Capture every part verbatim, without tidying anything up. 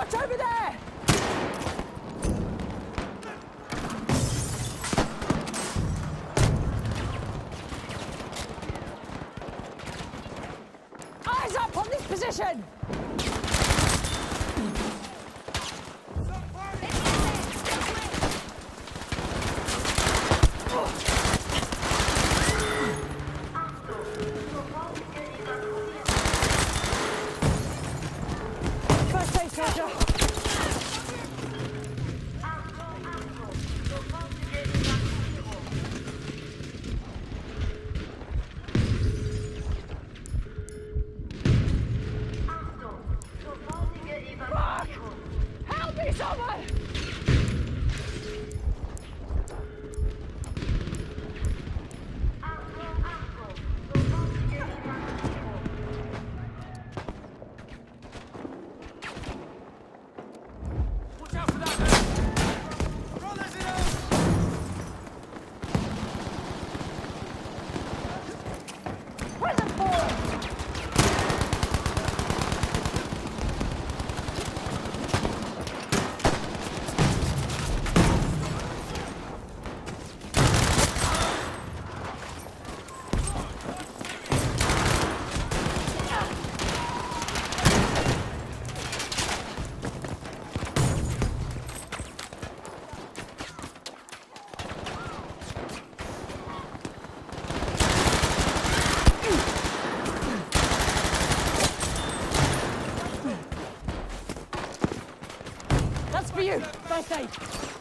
Watch over there! Eyes up on this position! First aid.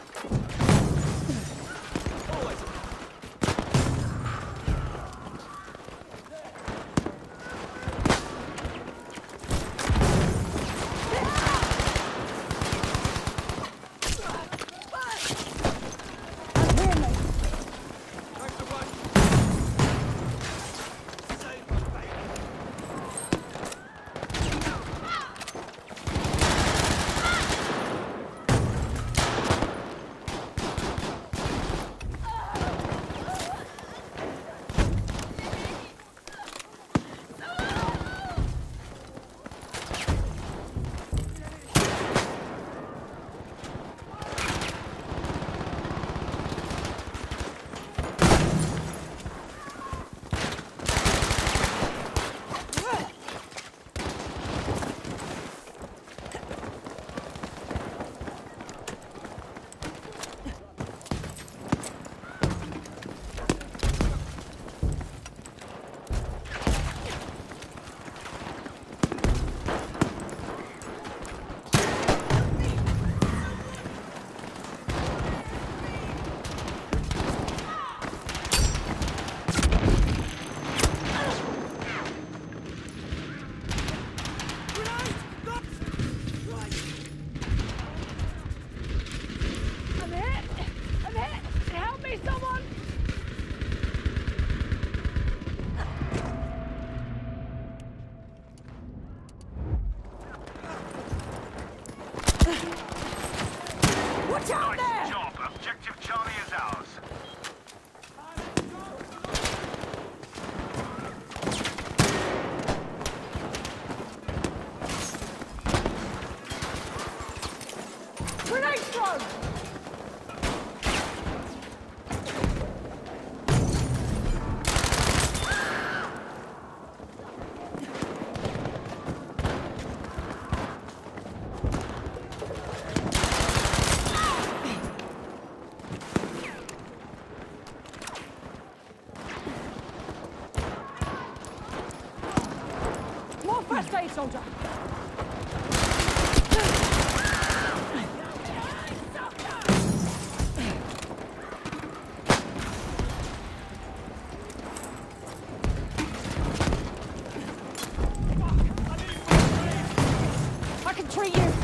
First aid, soldier! I can treat you!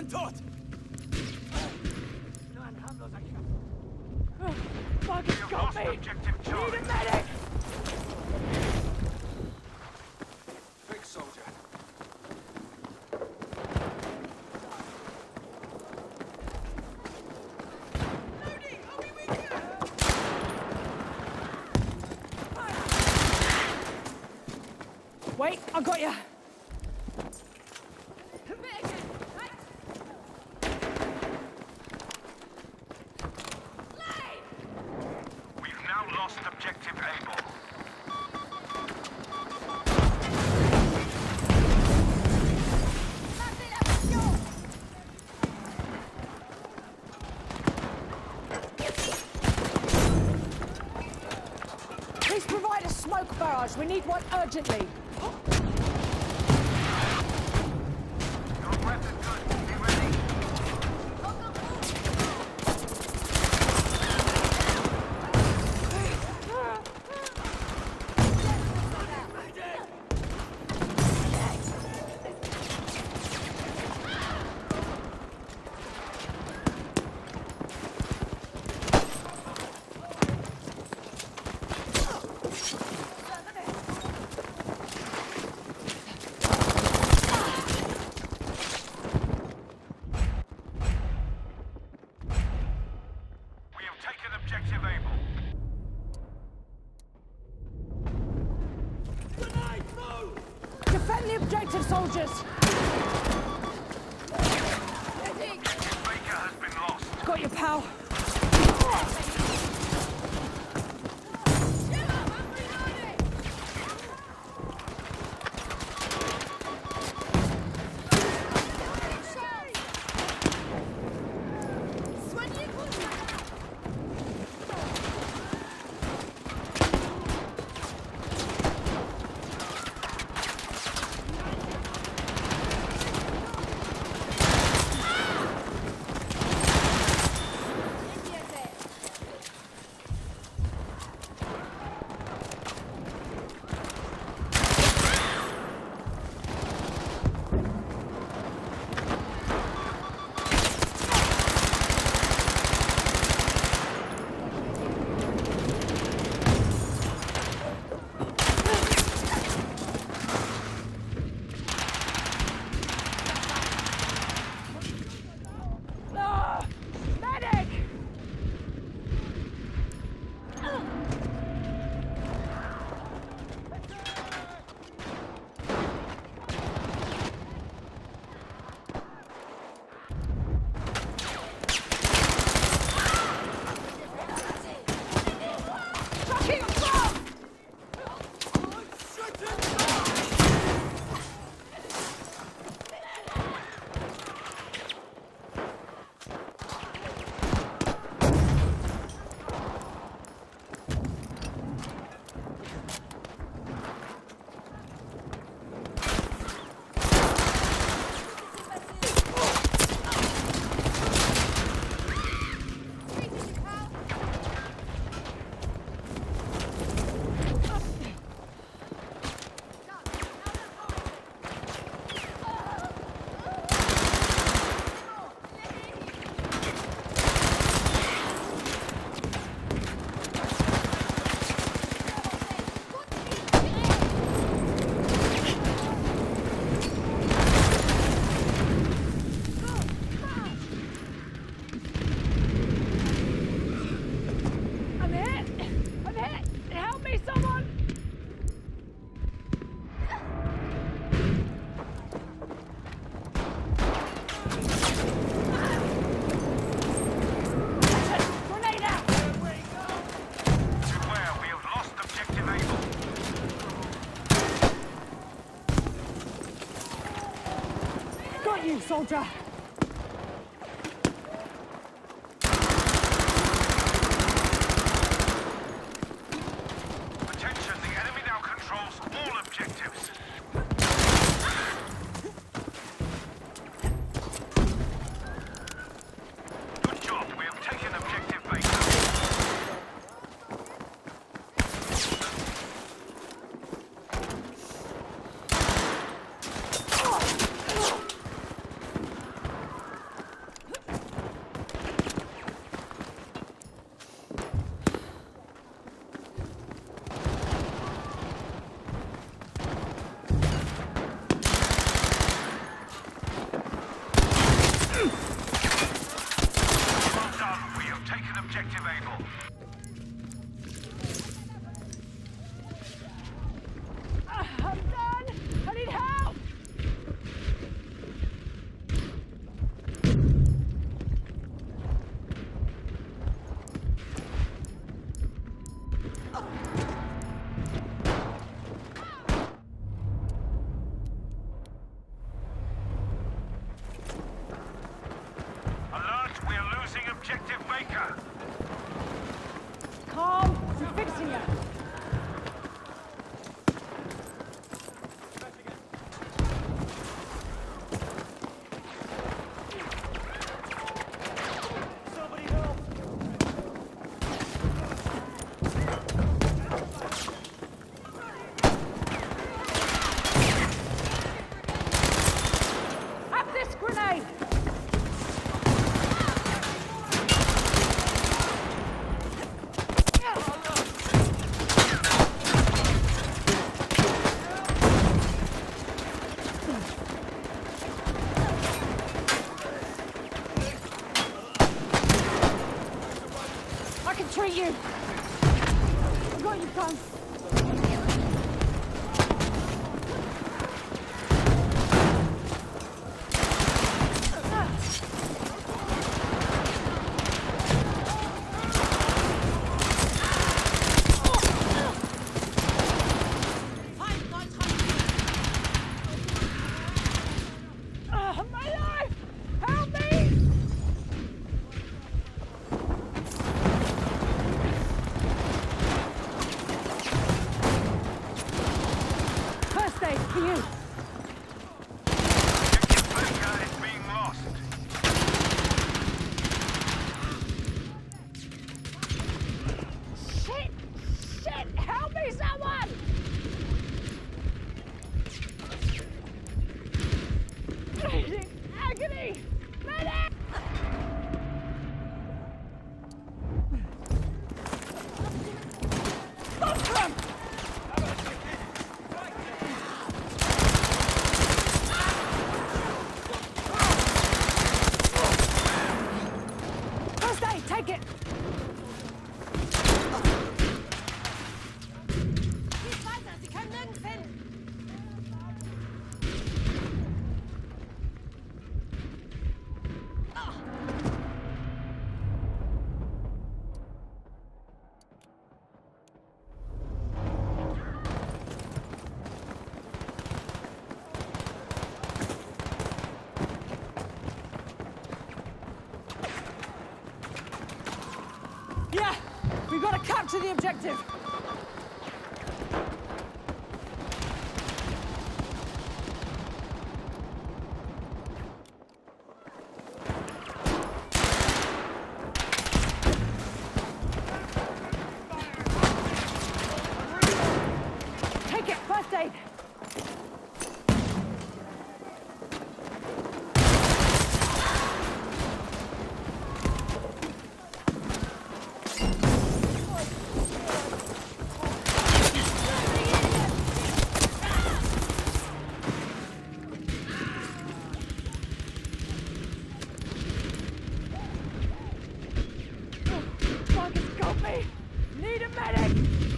One tot! Oh, fuck, it's got me! Objective Need a Charlie. medic! Big soldier. Wait, I got you. We've now lost objective Able. Please provide a smoke barrage. We need one urgently. Your breath is good. Be ready. We have taken objective Able. Defend the objective, soldiers. Baker has been lost. Got your pal. Ah, medic! Fucking fuck! I'm hit! I'm hit! Help me, someone! Grenade out! Beware, we have lost objective Able. Got you, soldier! Attention, the enemy now controls all objectives. Good job, we have taken objective Baker. aid! I can treat you! I've got you, Tom. Oh, my life! Help me! First aid for you. Objective Baker is being lost. Shit! Shit! Help me, someone! Bleeding agony! Medic! Stop them! First aid, take it! Geht weiter, Sie können nirgends hin! Yeah! We've got to capture the objective! Take it! First aid! Fuck, it's got me! Need a medic!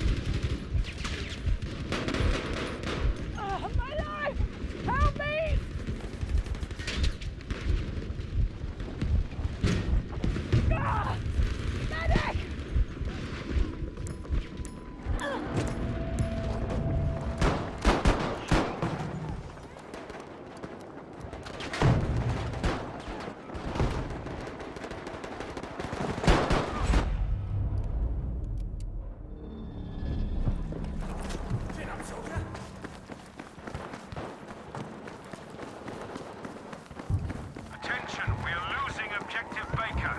Oh, my life! Help me! Ah! Medic! Chin up, soldier. Attention, we are losing Objective Baker.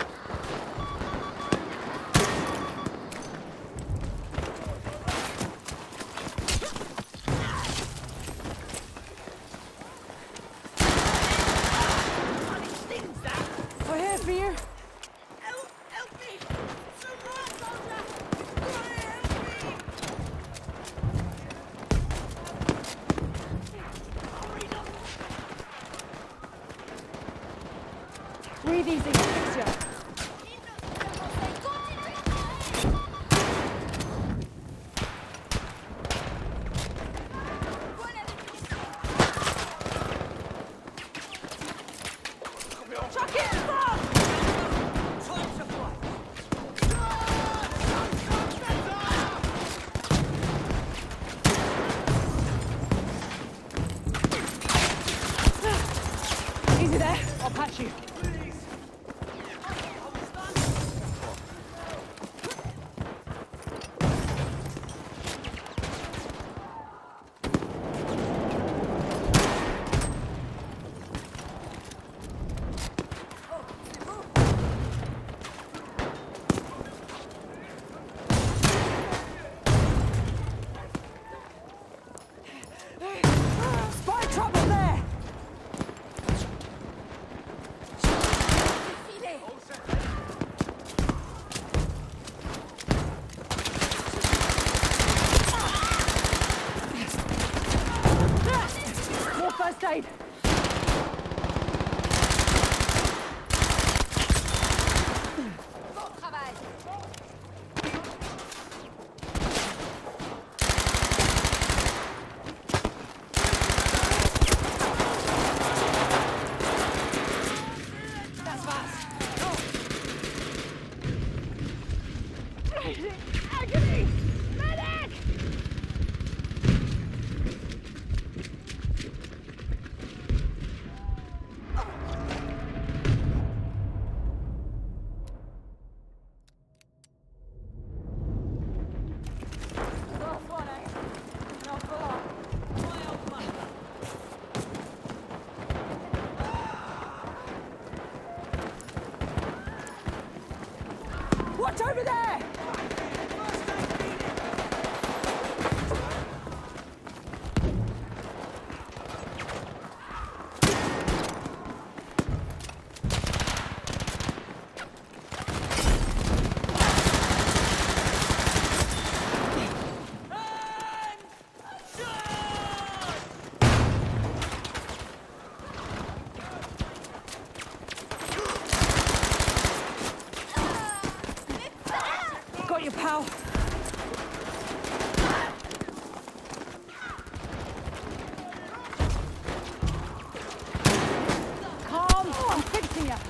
We're here for you. Help! Help me! Someone, soldier! Help me! Breathe easy, fix you. Chuck it! Stop! Easy there, I'll patch you. Spy trouble there! Watch over there! Got you, pal. Calm. I'm fixing you.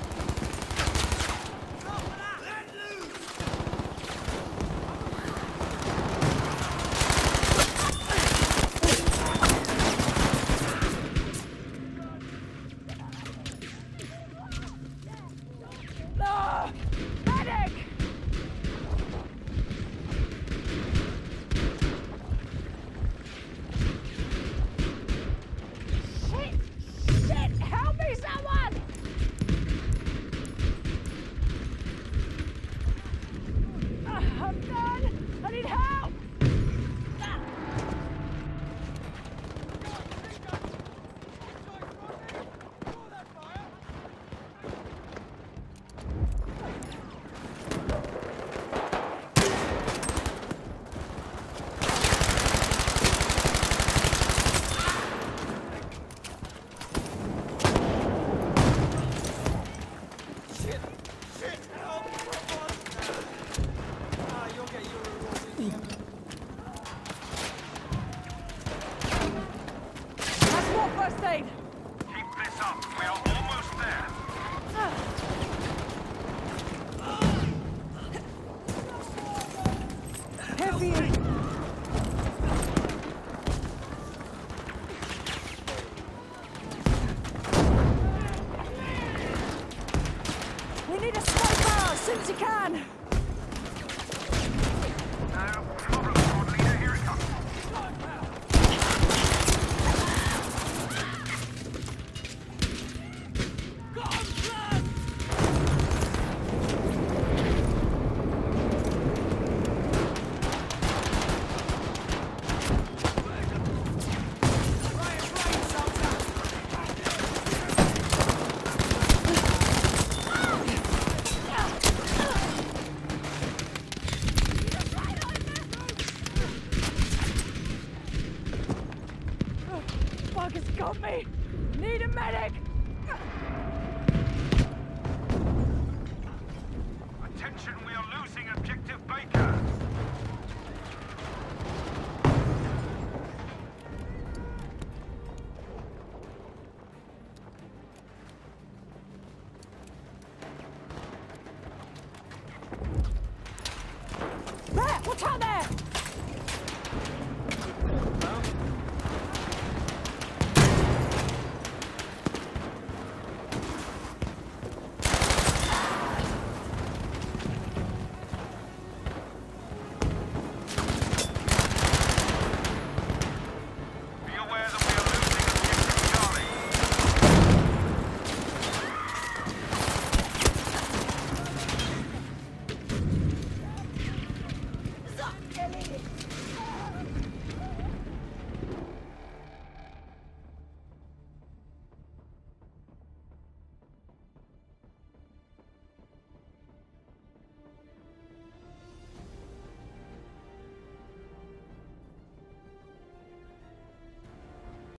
No! Medic! Shit! Shit! Help me, someone! Uh, I'm done! I need help! Ah. Shit! Shit! Help! Ah, you'll get your reward. That's more first aid! Keep this up. We are almost there. Heavy! We need a smoke barrel as soon as you can!